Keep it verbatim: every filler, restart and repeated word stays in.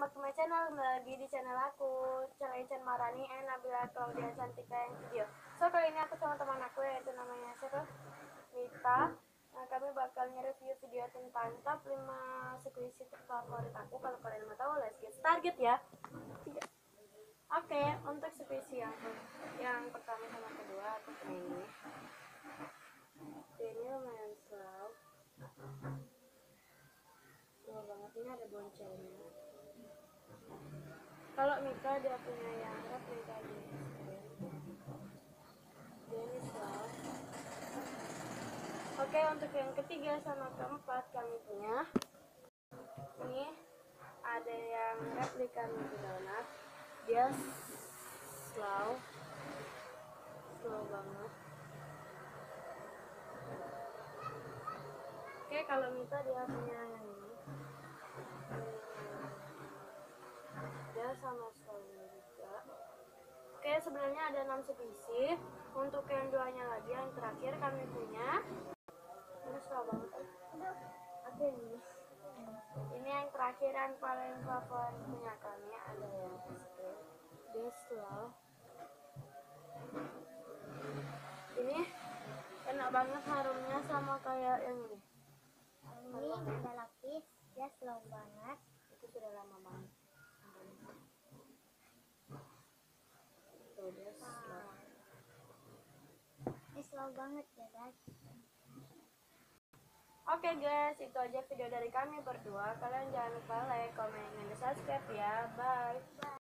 back to my channel, kembali lagi di channel aku, channel Chen Marani and Nabila Claudia Cantika yang video. So kali ini aku sama teman aku yaitu namanya siapa? Mita. Nah kami bakal nge-review video tentang top lima squishy terfavorit aku. Kalau kalian mau tahu, let's get started ya. Oke, okay, untuk squishy yang yang pertama sama kedua aku ini. Ini lumayan slow. Slow banget, ini ada boncengnya. Kalau Mika dia punya yang replika jenis jenis lah. Oke, untuk yang ketiga sama keempat kami punya ini ada yang replika mini donat. Dia slow slow banget. Oke, kalau Mika dia punya yang ini, dia sama slow-nya juga. Oke, sebenarnya ada enam spesies. Untuk yang duanya lagi, yang terakhir kami punya ini slow banget. Oke, ini ini yang terakhir yang paling favorit punya kami ada yang extreme. Dia slow. Ini enak banget harumnya, sama kayak yang ini. Ini udah lapis, dia slow banget. Itu sudah lama banget. Tuh, dia slow. Ini slow banget ya guys. Oke okay guys, itu aja video dari kami berdua. Kalian jangan lupa like, comment, dan subscribe ya. Bye.